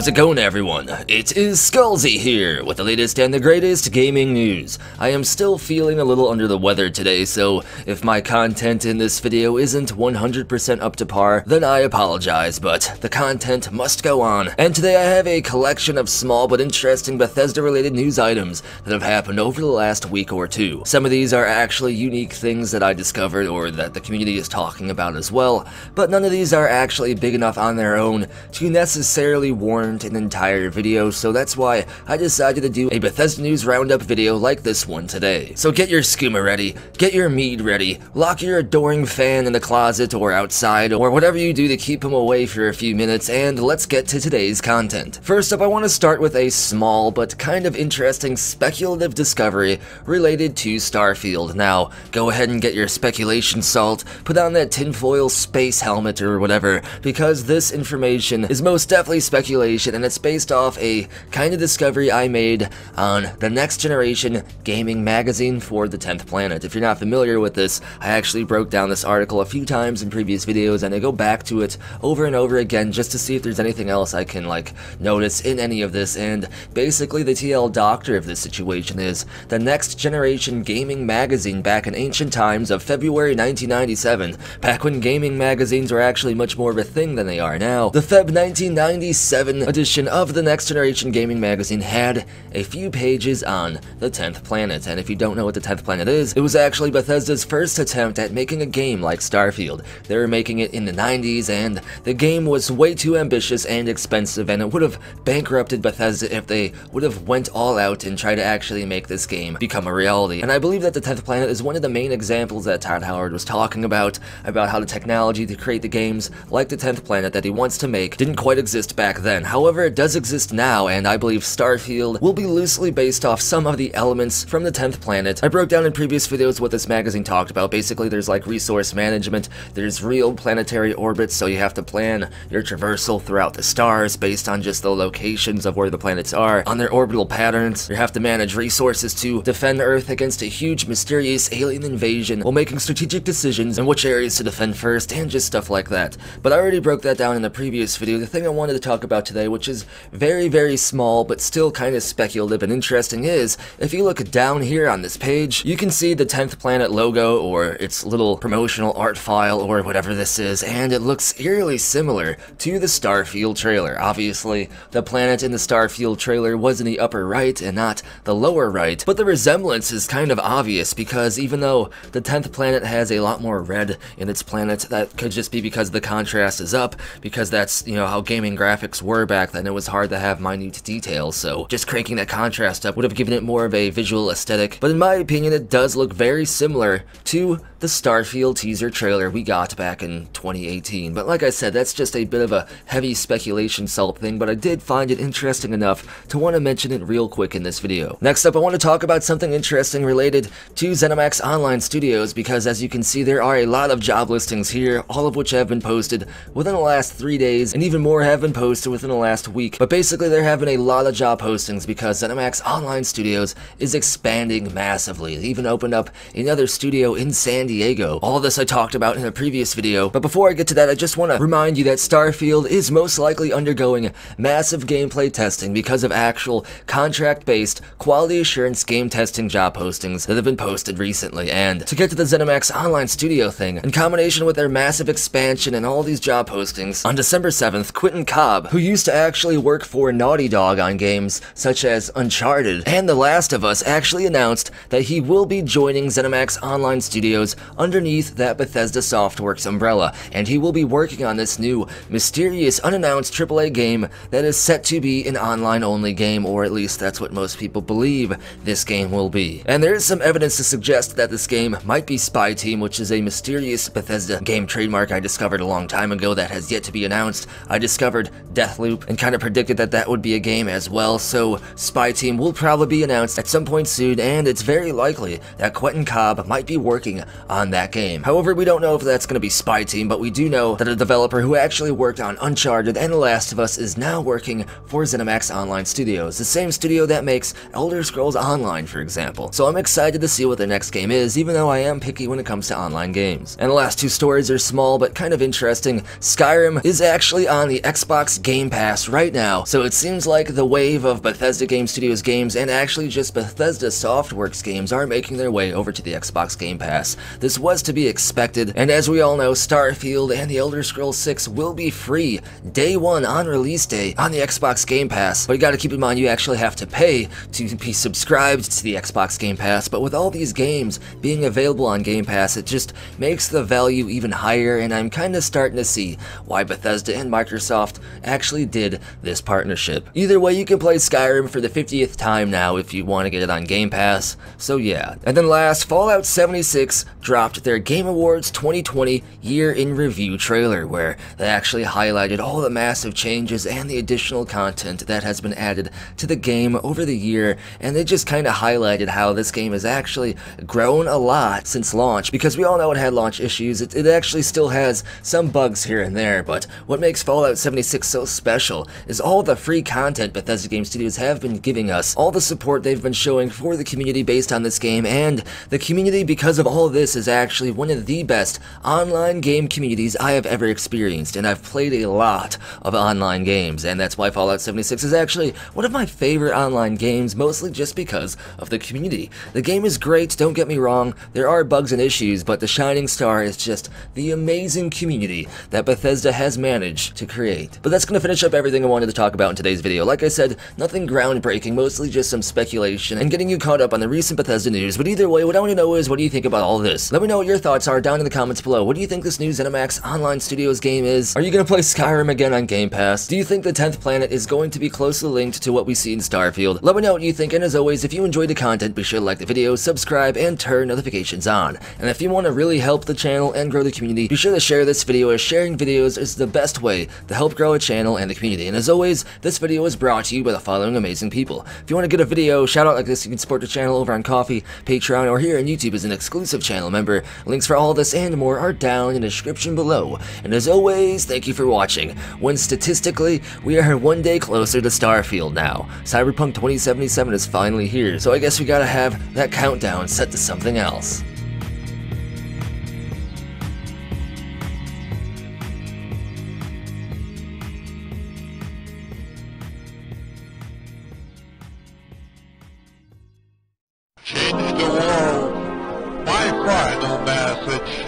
How's it going, everyone? It is Skullzy here with the latest and the greatest gaming news. I am still feeling a little under the weather today, so if my content in this video isn't 100% up to par, then I apologize, but the content must go on. And today I have a collection of small but interesting Bethesda-related news items that have happened over the last week or two. Some of these are actually unique things that I discovered or that the community is talking about as well, but none of these are actually big enough on their own to necessarily warrant an entire video, so that's why I decided to do a Bethesda News Roundup video like this one today. So get your skooma ready, get your mead ready, lock your adoring fan in the closet or outside, or whatever you do to keep him away for a few minutes, and let's get to today's content. First up, I want to start with a small but kind of interesting speculative discovery related to Starfield. Now, go ahead and get your speculation salt, put on that tinfoil space helmet or whatever, because this information is most definitely speculation, and it's based off a kind of discovery I made on the Next Generation Gaming magazine for the 10th Planet. If you're not familiar with this, I actually broke down this article a few times in previous videos, and I go back to it over and over again just to see if there's anything else I can notice in any of this. And basically the TL doctor of this situation is the Next Generation Gaming magazine back in ancient times of February 1997, back when gaming magazines were actually much more of a thing than they are now. The Feb 1997 edition of the Next Generation Gaming magazine had a few pages on the 10th Planet, and if you don't know what the 10th Planet is, it was actually Bethesda's first attempt at making a game like Starfield. They were making it in the 90s, and the game was way too ambitious and expensive, and it would have bankrupted Bethesda if they would have went all out and tried to actually make this game become a reality. And I believe that the 10th Planet is one of the main examples that Todd Howard was talking about how the technology to create the games like the 10th Planet that he wants to make didn't quite exist back then. However, it does exist now, and I believe Starfield will be loosely based off some of the elements from the 10th Planet. I broke down in previous videos what this magazine talked about. Basically, there's resource management, there's real planetary orbits, so you have to plan your traversal throughout the stars based on just the locations of where the planets are, on their orbital patterns. You have to manage resources to defend Earth against a huge mysterious alien invasion while making strategic decisions in which areas to defend first, and just stuff like that. But I already broke that down in the previous video. The thing I wanted to talk about today, which is very, very small but still kind of speculative and interesting, is if you look down here on this page, you can see the 10th Planet logo or its little promotional art file or whatever this is, and it looks eerily similar to the Starfield trailer. Obviously, the planet in the Starfield trailer was in the upper right and not the lower right, but the resemblance is kind of obvious because even though the 10th Planet has a lot more red in its planet, that could just be because the contrast is up, because that's, how gaming graphics were back then. It was hard to have minute details, so just cranking that contrast up would have given it more of a visual aesthetic. But in my opinion, it does look very similar to the Starfield teaser trailer we got back in 2018. But like I said, that's just a bit of a heavy speculation salt thing, but I did find it interesting enough to want to mention it real quick in this video. Next up, I want to talk about something interesting related to ZeniMax Online Studios, because as you can see, there are a lot of job listings here, all of which have been posted within the last 3 days, and even more have been posted within the last week. But basically, they're having a lot of job postings because ZeniMax Online Studios is expanding massively. They even opened up another studio in San Diego. All of this I talked about in a previous video, but before I get to that, I just want to remind you that Starfield is most likely undergoing massive gameplay testing because of actual contract-based quality assurance game testing job postings that have been posted recently. And to get to the ZeniMax Online Studio thing, in combination with their massive expansion and all these job postings, on December 7th, Quentin Cobb, who used to actually work for Naughty Dog on games such as Uncharted and The Last of Us, actually announced that he will be joining ZeniMax Online Studios underneath that Bethesda Softworks umbrella, and he will be working on this new, mysterious, unannounced AAA game that is set to be an online-only game, or at least that's what most people believe this game will be. And there is some evidence to suggest that this game might be Spy Team, which is a mysterious Bethesda game trademark I discovered a long time ago that has yet to be announced. I discovered Deathloop and kind of predicted that that would be a game as well, so Spy Team will probably be announced at some point soon, and it's very likely that Quentin Cobb might be working on that game. However, we don't know if that's going to be Spy Team, but we do know that a developer who actually worked on Uncharted and The Last of Us is now working for ZeniMax Online Studios, the same studio that makes Elder Scrolls Online, for example. So I'm excited to see what their next game is, even though I am picky when it comes to online games. And the last two stories are small but kind of interesting. Skyrim is actually on the Xbox Game Pass Pass right now, so it seems like the wave of Bethesda Game Studios games and actually just Bethesda Softworks games are making their way over to the Xbox Game Pass. This was to be expected, and as we all know, Starfield and The Elder Scrolls 6 will be free day one on release day on the Xbox Game Pass, but you gotta keep in mind you actually have to pay to be subscribed to the Xbox Game Pass. But with all these games being available on Game Pass, it just makes the value even higher, and I'm kinda starting to see why Bethesda and Microsoft actually did this partnership. Either way, you can play Skyrim for the 50th time now if you want to get it on Game Pass, so yeah. And then last, Fallout 76 dropped their Game Awards 2020 Year in Review trailer, where they actually highlighted all the massive changes and the additional content that has been added to the game over the year, and they just kinda highlighted how this game has actually grown a lot since launch, because we all know it had launch issues. It actually still has some bugs here and there, but what makes Fallout 76 so special is all the free content Bethesda Game Studios have been giving us, all the support they've been showing for the community based on this game, and the community, because of all this, is actually one of the best online game communities I have ever experienced, and I've played a lot of online games, and that's why Fallout 76 is actually one of my favorite online games, mostly just because of the community. The game is great, don't get me wrong, there are bugs and issues, but the shining star is just the amazing community that Bethesda has managed to create. But that's gonna finish up everything I wanted to talk about in today's video. Like I said, nothing groundbreaking, mostly just some speculation and getting you caught up on the recent Bethesda news. But either way, what I want to know is, what do you think about all this? Let me know what your thoughts are down in the comments below. What do you think this new ZeniMax Online Studios game is? Are you gonna play Skyrim again on Game Pass? Do you think the 10th planet is going to be closely linked to what we see in Starfield? Let me know what you think, and as always, if you enjoyed the content, be sure to like the video, subscribe, and turn notifications on. And if you want to really help the channel and grow the community, be sure to share this video, as sharing videos is the best way to help grow a channel and the community. And as always, this video is brought to you by the following amazing people. If you want to get a video shout out like this, you can support the channel over on Ko-fi, Patreon, or here on YouTube as an exclusive channel member. Links for all this and more are down in the description below. And as always, thank you for watching, when statistically, we are one day closer to Starfield now. Cyberpunk 2077 is finally here, so I guess we gotta have that countdown set to something else. Change the world. My final message.